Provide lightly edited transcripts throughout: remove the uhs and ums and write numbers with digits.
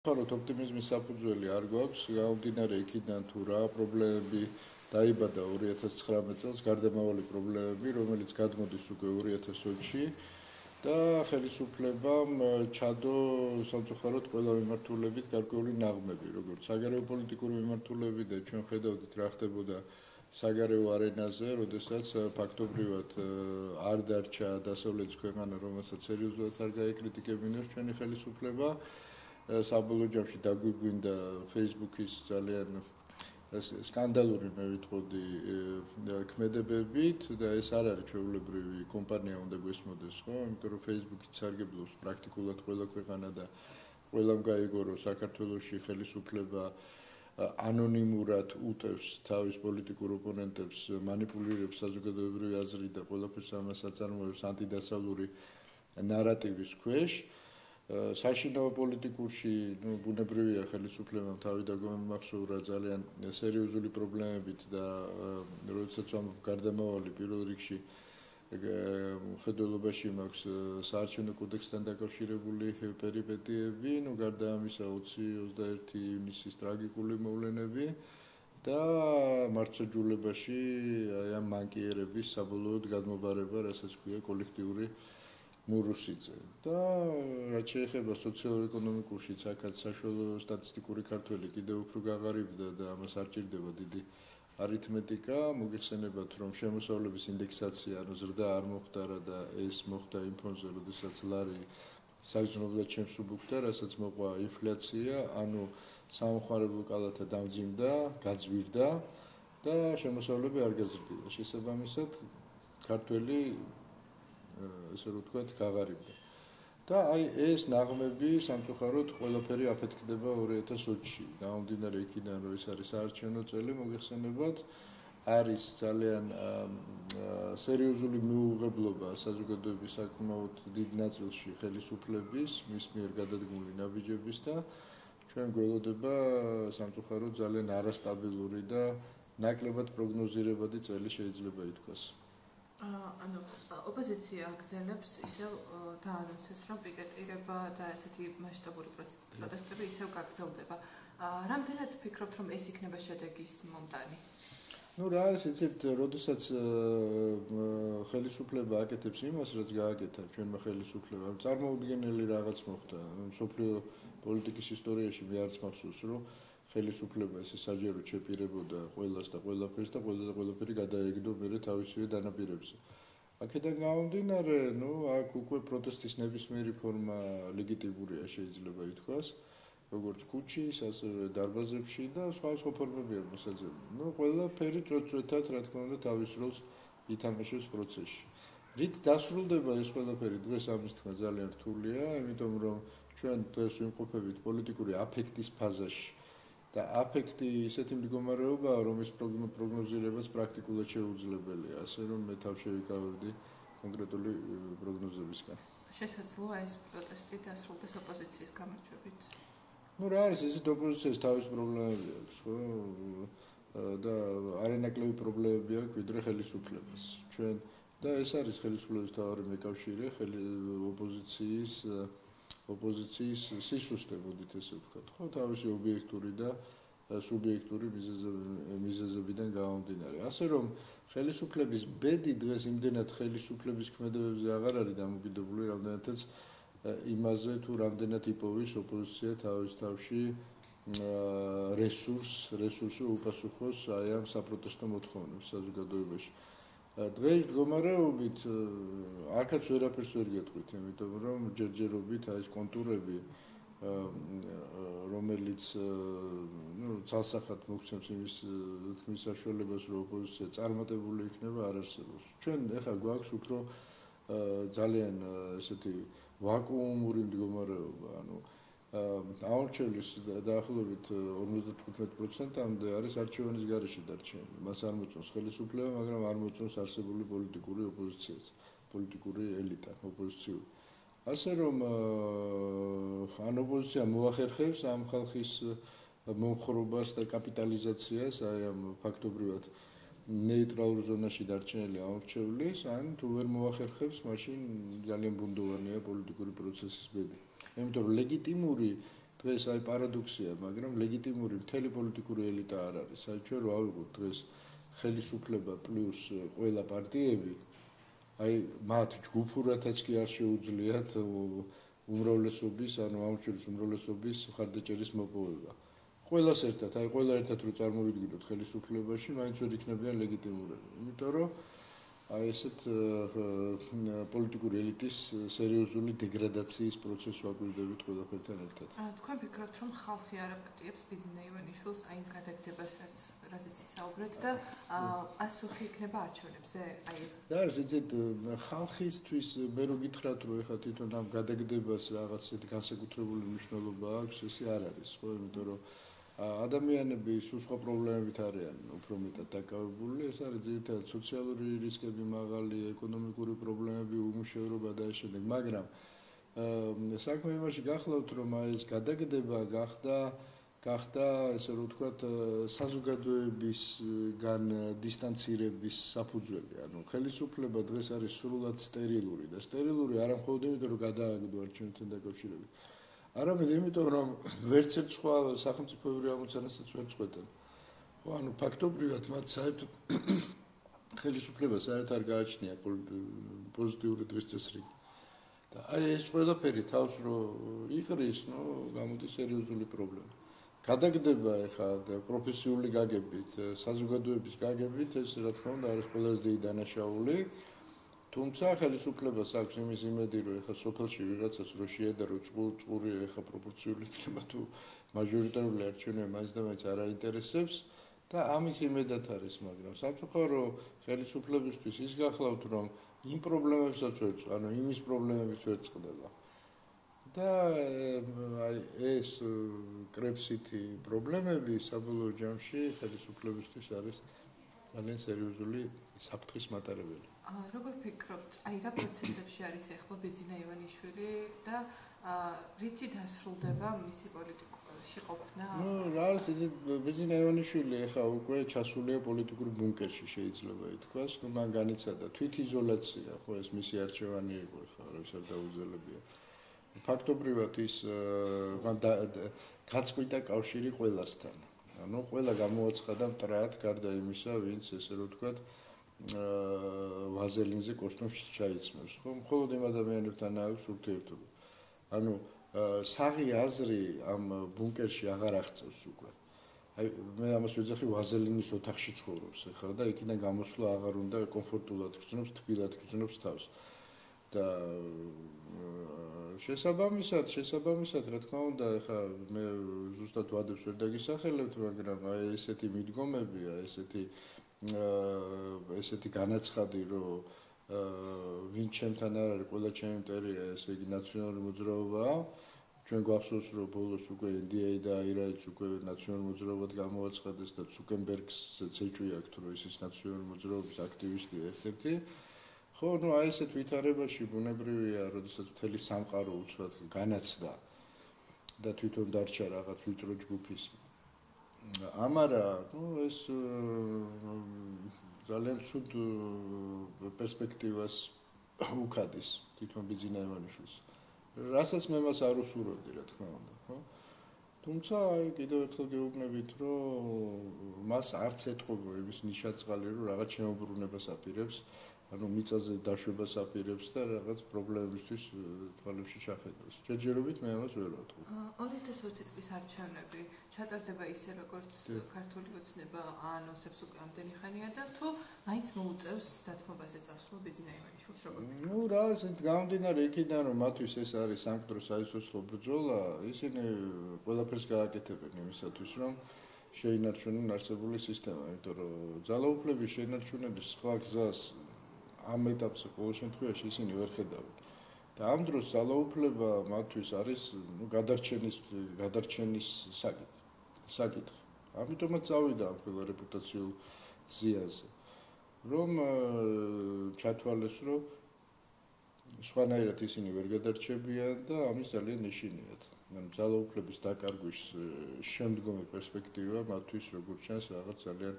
ხაროთ ოპტიმიზმის საფუძველი არ გვაქვს, გამომდინარე იქიდან თუ რა პრობლემები დაიბადა 2019 წელს, გარდამავალი პრობლემები, რომელიც გადმოდის უკვე 2020-ში და ხელისუფლებამ ჩადო სამწუხაროდ ყველა მიმართულებით გარკვეული ნაღმები, როგორც საგარეო პოლიტიკური მიმართულებით და ჩვენ ხედავდით რა ხდებოდა საგარეო არენაზე, როდესაც ფაქტობრივად არ დარჩა დასავლეთის ქვეყანა, რომელსაც სერიოზულად არ გაეკრიტიკებინებს ჩვენი ხელისუფლება. საბოლოო ჯამში დაგვიგვინდა Facebook-ის ძალიან სკანდალური, მე ვიტყოდი, ქმედებებით და ეს არ არის ჩვეულებრივი კომპანია უნდა გვესმოდეს, ხო? იმიტომ რომ Facebook-ით სარგებლობს პრაქტიკულად ყველა ქვეყანა და ყველამ გაიგო, რომ საქართველოში ხელისუფლება ანონიმურად უტევს თავის პოლიტიკურ ოპონენტებს, მანიპულირებს საზოგადოებრივი აზრით და ყველაფერს ამას აწარმოებს ანტიდასავლური ნარატივის ქვეშ. საშინაო პოლიტიკურში, ბუნებრივია ხელისუფლებამ თავი დაგმახსოვრა ძალიან სერიოზული პრობლემებით და როდესაც ამ გარდამავალი პირველ რიგში ხედველობაში მაქვს საარჩევნო კოდექსთან დაკავშირებული პერიპეტიები, გარდა ამისა 20-21 ივნისის ტრაგიკული მოვლენები და მართლმსაჯულებაში ამ მანკიერების საბოლოოდ გადმობარება, რასაც ქვია კოლექტიური მურუსიძე და რაც შეეხება სოციალურ-ეკონომიკურში აქაც საშუალო სტატისტიკური ქართველი კიდევ უფრო გაღარიბდა და ამას არ ჭირდება დიდი არითმეტიკა, მოგეხსენებათ რომ შემოსავლების ინდექსაცია ზრდა არ მოხდარა და ეს მოხდა იმ ფონზე, როდესაც ლარი საგრძნობლად შემსუბუქდა, რასაც მოყვა ინფლაცია, ანუ სამხარებლო კალათა დამძიმდა, გაძვირდა და შემოსავლები არ გაზრდიდა. შესაბამისად, ქართველი ესე რომ ვთქვათ, გაღარიბდა. და აი ეს ნაღმები სამწუხაროდ ყველაფერი აფეთქდება 2020-ში. გამომდინარე იქიდან, რომ ეს არის საარჩევნო წელი, მოგეხსენებათ, არის ძალიან სერიოზული მიუღებლობა საზოგადოების საკმაოდ დიდ ნაწილში ხელისუფლების, მის მიერ გადადგმული ნაბიჯების და ჩვენ გველოდება სამწუხაროდ ძალიან არასტაბილური და ნაკლებად პროგნოზირებადი წელი შეიძლება ითქვას. ანუ ოპოზიცია აგრძელებს ისევ დაანონსეს, რომ პიკეტირება და ესეთი მასშტაბური პროტესტები ისევ გაგრძელდება. რამდენად ფიქრობთ, რომ ეს იქნება შედეგის მომტანი? რა არის, იცით, როდესაც ხელისუფლება აკეთებს იმას, რაც გააკეთა ჩვენმა ხელისუფლებამ, წარმოუდგენელი რაღაც მოხდა. მსოფლიო პოლიტიკის ისტორიაში მე არც მახსოვს, რომ ხელისუფლება ესე საჯაროდ შეპირებოდა ყველას და ყველაფერს და ყველაფერი გადაეგდო მერე თავისივე დანაპირებზე. აქედან გამომდინარე, აქ უკვე პროტესტის ნებისმიერი ფორმა ლეგიტიმურია შეიძლება ითქვას, როგორც ქუჩის, ასევე დარბაზებში და სხვა ფორმები აქვს მოსაძებნი. ყველაფერი წვეთწვეთად, რა თქმა უნდა, თავის როლს ითამაშებს პროცესში. რით დასრულდება ეს ყველაფერი დღეს ამის თქმა ძალიან რთულია, იმიტომ რომ ჩვენ დღეს ვიმყოფებით პოლიტიკური აფექტის ფაზაში. და აფექტი ისეთი მდგომარეობაა, რომ ეს პროგნოზირებაც პრაქტიკულად შეუძლებელია, ასე რომ მე თავ შევიკავებდი კონკრეტული პროგნოზებისგან. შესაძლოა ეს პროტესტი დასრულდეს ოპოზიციის გამარჯვებით? რა არის, ესეთ ოპოზიციას თავის პრობლემები აქვს, ხო? და არანაკლები პრობლემები აქვს ვიდრე ხელისუფლებას. ჩვენ და ეს არის ხელისუფლების თავარი მეკავშირე ოპოზიციის სისუსტე, მოდით ესე ვთქვათ, ხო, თავისი ობიექტური და სუბიექტური მიზეზებიდან გამომდინარე. ასე რომ ხელისუფლების ბედი დღეს იმდენად ხელისუფლების ქმედებებზე აღარ არის დამოკიდებული, რამდენადაც იმაზე თუ რამდენად იპოვის ოპოზიცია თავის თავში რესურსი უპასუხოს აი ამ საპროტესტო მოთხოვნებს საზოგადოებაში. დღეს მდგომარეობით აქაც ვერაფერს ვერ გეტყვით, იმიტომ რომ ჯერჯერობით აი ეს კონტურები, რომელიც ცალსახად მოგცემს იმის თქმის საშუალებას, რომ ოპოზიცია წარმატებული იქნება, არ არსებობს. ჩვენ ეხლა გვაქვს უფრო ძალიან ესეთი ვაკუუმური მდგომარეობა, ანუ აურჩევლის დაახლოებით 55%-მდე არის არჩევანის გარეშე დარჩენილი. მას არ მოწონს ხელისუფლება, მაგრამ არ მოწონს არსებული პოლიტიკური ოპოზიციაც, პოლიტიკური ელიტა, ოპოზიციური. ასე რომ ან ოპოზიცია მოახერხებს ამ ხალხის მომხრობას და კაპიტალიზაციას, აი ამ ფაქტობრივად ნეიტრალურ ზონაში დარჩენილი აურჩევლის, ან თუ ვერ მოახერხებს, მაშინ ძალიან ბუნდოვანია პოლიტიკური პროცესის ბედი. იმიტომ რომ ლეგიტიმური დღეს აი პარადოქსია, მაგრამ ლეგიტიმური მთელი პოლიტიკური ელიტა არ არის. საერთოდ რო ავიღოთ დღეს ხელისუფლება პლუს ყველა პარტიები, აი მათ ჯგუფურათაც კი არ შეუძლიათ უმრავლესობის, ანუ ამჩურის უმრავლესობის ხარდაჭერის მოპოვება. ყველას ერთად, აი ყველა ერთად რო წარმოვიდგინოთ ხელისუფლებაში, მაინც ვერ იქნებიან ლეგიტიმურები. იმიტომ რომ აი ესეთ პოლიტიკური ელიტის სერიოზული დეგრადაციის პროცესს ვაკვირდებით ყველაფერთან ერთად. თქვენ ფიქრობთ, რომ ხალხი არ აპატიებს ბიძინა ივანიშვილს აი იმ გადაგდებას, რაზეც ისაუბრეთ და პასუხი იქნება არჩევნებზე? აი ეს. რა არის ეცეთ ხალხისთვის მე რო გითხრათ, რომ ეხლა თვითონ ამ გადაგდებას რაღაც ისეთი განსაკუთრებული მნიშვნელობა აქვს, ესე არ არის, ხო, იმიტომ რომ ადამიანები სხვა პრობლემებით არიან უფრო მეტად დაკავებული, ეს არის ძირითადად სოციალური რისკები მაღალი, ეკონომიკური პრობლემები, უმუშევრობა და ამ შემდეგ, მაგრამ საქმე იმაში გახლავთ, რომ ეს გადაგდება გახდა ესე რომ ვთქვათ საზოგადოებისგან დისტანცირების საფუძველი, ანუ ხელისუფლება დღეს არის სრულად სტერილური და სტერილური არა მხოლოდ იმიტომ, რომ გადააგდო არჩევნებთან დაკავშირებით, არამედ იმიტომ, რომ ვერც ერთ სხვა სახელმწიფოებრივ ამოცანასაც ვერ წყვეტენ. ხო, ანუ ფაქტობრივად მათ საერთოდ ხელისუფლება საერთოდ არ გააჩნია პოზიტიური დღის წესრიგი. და აი ეს ყველაფერი თავს რო იყრის, გამოდის სერიოზული პრობლემა. გადაგდება ეხლა პროფესიული გაგებით, საზოგადოების გაგებით, ეს რა თქმა უნდა არის ყველაზე დიდი დანაშაული. თუმცა ხელისუფლებას აქვს იმის იმედი, რომ ეხლა სოფელში ვიღაცას რო შეედარო წყური ეხლა პროპორციული იქნება თუ მაჟორიტარული არჩევნები მაინც და მაინც არ აინტერესებს და ამის იმედად არის, მაგრამ სამწუხარო ხელისუფლებისთვის ის გახლავთ, რომ იმ პრობლემებსაც ვერ წ, ანუ იმის პრობლემების ვერ წყდება. და აი ეს კრებსითი პრობლემები საბოლოო ჯამში ხელისუფლებისთვის არის ძალიან სერიოზული საფრთხის მატარებელი. როგორ ფიქრობთ, აი რა პროცესებში არის ახლა ბიძინა ივანიშვილი და რითი დასრულდება მისი პოლიტიკური ყოფნა? რა არის ეს ბიძინა ივანიშვილი ახლა უკვე ჩასულია პოლიტიკურ ბუნკერში შეიძლება ითქვას, მან განიცადა თვითიზოლაცია, ხო ეს მისი არჩევანი იყო ახლა როცა დაუძლებია. ფაქტობრივად ის გაწყვიტა კავშირი ყველასთან. ანუ ყველა გამოაცხადა მტრად გარდა იმისა, ვინც ესე რომ ვთქვათ ვაზელინზე კოსტუმს ჩაიცმევს, ხო? მხოლოდ იმ ადამიანებთან აქვს ურთიერთობა. ანუ საღი აზრი ამ ბუნკერში აღარ აღწევს უკვე. აი მე ამას ვეძახი ვაზელინის ოთახში ცხოვრობს ახლა და იქიდან გამოსვლა აღარ უნდა კომფორტულად გრძნობს, თბილად გრძნობს თავს. და შესაბამისად, რა თქმა უნდა, ახლა მე ზუსტად ვადებს ვერ დაგისახელებთ, მაგრამ აი ესეთი მიდგომები, ესეთი განაცხადი, რომ ვინც ჩემთან არ არის, ყველა ჩემი მტერია, ესე იგი ნაციონალური მოძრაობაა. ჩვენ გვახსოვს, რომ ბოლოს უკვე NDA და IRA-იც უკვე ნაციონალურ მოძრაობად გამოაცხადეს და ცუკენბერგსაც ეჭვია აქვს, რომ ის ნაციონალური მოძრაობის აქტივისტია ერთ-ერთი. ხო, აი ესეთ ვითარებაში ბუნებრივია, როდესაც მთელი სამყარო უცბად განაცდა და თვითონ დარჩა რაღაც ვიწრო ჯგუფის. ამარა, ეს ძალიან ცუდ პერსპექტივას უკადის თვითონ ბიძინა ივანიშვილს. რასაც მე მას არ უსურვებდი, რა თქმა უნდა, ხო? თუმცა აი კიდევ ერთხელ გეუბნებით, რომ მას არც ეთყობა იმის ნიშანწყალი, რომ რაღაც შემოbrunებას აპირებს. ანუ მიწაზე დაშვებას აპირებს და რაღაც პრობლემებისთვის თვალებში ჩახედავს. ჯერჯერობით მე ამას ვერ ვატყობ. 2020 წლის არჩევნები ჩატარდება ისე, როგორც ქართული ოცნება აანონსებს უკვე ამდენი ხანია და თუ მაინც მოუწევს დათმობაზე წასვლა ბიძინა ივანიშვილს როგორ ფიქრობთ? რა ის გამომდინარე იქიდან, რომ მათთვის ეს არის სამკვდრო საისოსლო ბრძოლა, ისინი ყველაფერს გააკეთებენ იმისათვის, რომ შეინარჩუნონ არსებული სისტემა, იმიტომ რომ ძალაუფლების შეინარჩუნების სხვა გზას ამ ეტაპზე ყოველ შემთხვევაში ისინი ვერ ხედავენ. და ამ დროს ძალაუფლება მათთვის არის გადარჩენის საკითხი. ამიტომაც წავიდა ამ ყველა რეპუტაციულ ზიანზე. რომ ჩათვალეს, რომ სხვანაირად ისინი ვერ გადარჩებიან და ამის ძალიან ეშინიათ. ანუ ძალაუფლების დაკარგვის შემდგომი პერსპექტივა მათთვის როგორც ჩანს რაღაც ძალიან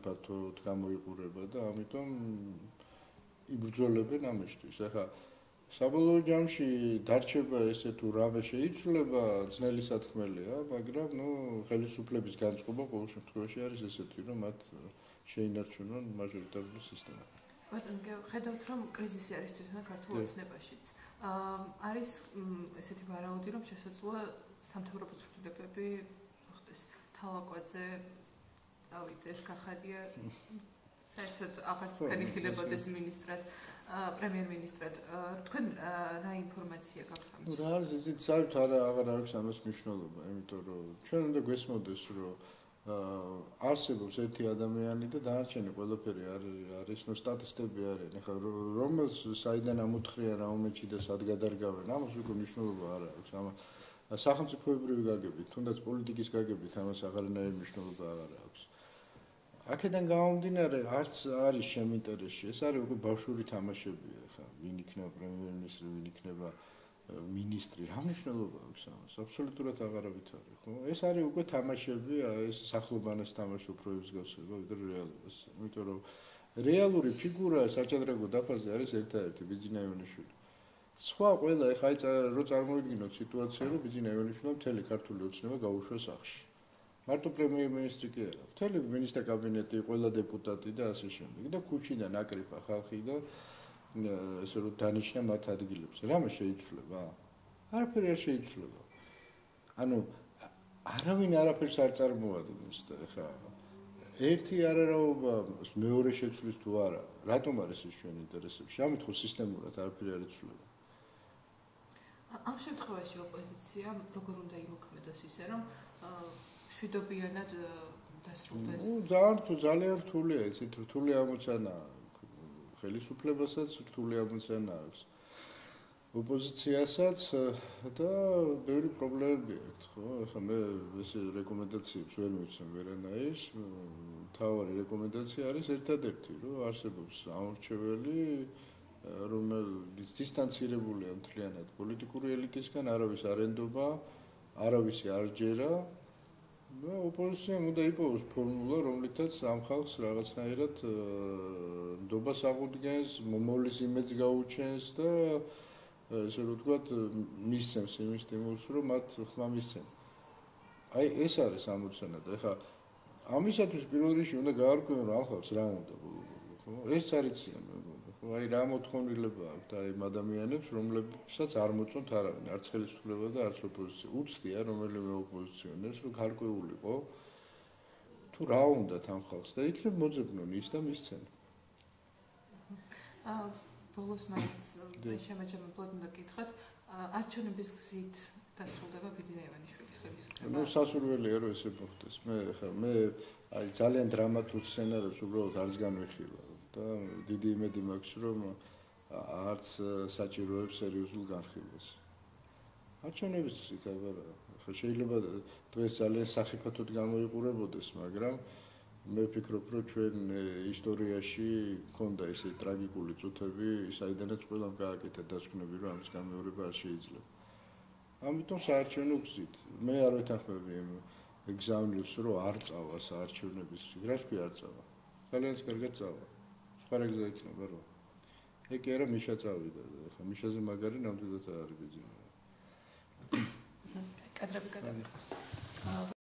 სახიფათოდ გამოიყურება და ამიტომ იბრძოლებენ ამისთვის. ახლა საბოლოო ჯამში დარჩება ესე თუ რამე შეიცვლება, ძნელი სათქმელია, მაგრამ ხელისუფლების განწყობა ყოველ შემთხვევაში არის ესეთი, რომ მათ შეინარჩუნონ მაჟორიტარული სისტემა. ბატონო, ხედავთ რომ კრიზისი არის თვითონ ქართულ ოცნებაშიც. არის ესეთი ვარაუდი, რომ შესაძლოა სამთავრობო ცვლილებები მოხდეს. თავაკვაძე წავიდეს, გახადია საერთოდ აღარც განიხილებოდეს ministrად, პრემიერ-მინისტრად. თქვენ რა ინფორმაცია გაქვთ ამის? რა არის ისიც საერთოდ აღარ აქვს ამას მნიშვნელობა, იმიტომ რომ ჩვენ უნდა გვესმოდეს, რომ არსებობს ერთი ადამიანი და დანარჩენი ყველაფერი არის სტატისტები არიან. ეხლა რომელს საიდან ამოთხრიან რაუმეჩი და სად გადარგავენ, ამას უკვე მნიშვნელობა არ აქვს. სახელმწიფოებრივი გაგებით, თუნდაც პოლიტიკის გაგებით ამას აღარანაირი მნიშვნელობა არ აქვს. აქედან გამომდინარე, არც არის შემ ინტერესში, ეს არის უკვე ბავშვური თამაშებია, ეხლა ვინ იქნება პრემიერ-მინისტრი, ვინ იქნება ministri, რა მნიშვნელობა აქვს ამას? აბსოლუტურად აღარავით არის, ხო? ეს არის უკვე თამაშები, ეს სახლობანას თამაში უფრო ემსგავსება, ვიდრე რეალობას. იმიტომ რომ რეალური ფიგურა საჭადრაკო დაფაზე არის ერთადერთი ბიძინა ივანიშვილი. სხვა ყველა ეხლა რო წარმოვიდგინოთ სიტუაცია, რომ ბიძინა ივანიშვილმა მთელი ქართული ოცნება გაუშვა სახლში. მარტო პრემიერ-მინისტრი კი არა, მთელი მინისტრთა კაბინეტი, ყველა დეპუტატი და ასე შემდეგ. და ქუჩიდან აკრიფა ხალხი და ესე რომ დანიშნა მათ ადგილებს. რამე შეიცვლება? არაფერი არ შეიცვლება. ანუ არავინ არაფერს არ წარმოადგენს და ეხლა ერთი არარაობა მეორე შეცვლის თუ არა, რატომ არის ეს ჩვენ ინტერესებში? ამით ხო სისტემურად არაფერი არ იცვლება. ამ შემთხვევაში ოპოზიცია როგორ უნდა იმოქმედოს ისე რომ შვიდობიანად დასრულდეს? ძალიან რთულია, იცით, რთული ამოცანა ხელისუფლებასაც, რთული ამოცანა აქვს ოპოზიციასაც და ბევრი პრობლემები აქვს, ხო? ეხლა მე ეს რეკომენდაციებს ვერ მივცემ ვერანაირს. მთავარი რეკომენდაცია არის ერთადერთი, რომ არსებობს ამორჩეველი, რომელიც დისტანცირებულია მთლიანად პოლიტიკური ელიტისგან, არავის არ ენდობა, არავისი არ ჯერა. და ოპოზიციამ უნდა იპოვოს ფორმულა, რომლითაც ამ ხალხს რაღაცნაირად ნდობას აღუდგენს, მომავლის იმედს გაუჩენს და ესე რომ ვთქვათ, მისცემს იმის სტიმულს, რომ მათ ხმა მისცენ. აი ეს არის ამოცანა და ეხლა ამისათვის პირველ რიგში უნდა გაარკვიონ, რომ ამ ხალხს რა უნდა, ხო? ეს არიციან, ხო? აი რა მოთხოვნილება აქვს აი ამ ადამიანებს, რომლებსაც არ მოწონთ არავინ, არც ხელისუფლება და არც ოპოზიცია. უცდია რომელიმე ოპოზიციონერს, რომ გარკვეულიყო თუ რა უნდათ ამ ხალხს და იქნებ მოძებნონ ის და მისცენ. ბოლოს მაინც შემაჯამებლად უნდა გითხრათ, არჩევნების გზით დასრულდება ბიძინა ივანიშვილის ხელისუფლება. სასურველია რომ ესე მოხდეს. მე აი ძალიან დრამატულ სცენარებს უბრალოდ არც განვიხილავ და დიდი იმედი მაქვს რომ არც საჭიროებს სერიოზულ განხილვას. არჩევნების გზით აბარა. ხა შეიძლება დღეს ძალიან სახიფათოდ გამოიყურებოდეს, მაგრამ მე ვფიქრობ, რომ ჩვენ ისტორიაში ქონდა ესე ტრაგიკული წუთები, საიდანაც ყველამ გააკეთა დასკვნები, რომ ამის გამეორება არ შეიძლება. ამიტომ საარჩევნო გზით. მე არ ვეთანხმები იმ ეგზამინებს, რომ არ წავა საარჩევნების გზით. რას ქვია არ წავა? ძალიან კარგად წავა. სხვა გზა იქნება რა. ეგ კი არა მიშა წავიდა. ხა მიშაზე მაგარი ნამდვილად არ არის ბიძინა. კადრები გადავიღოთ.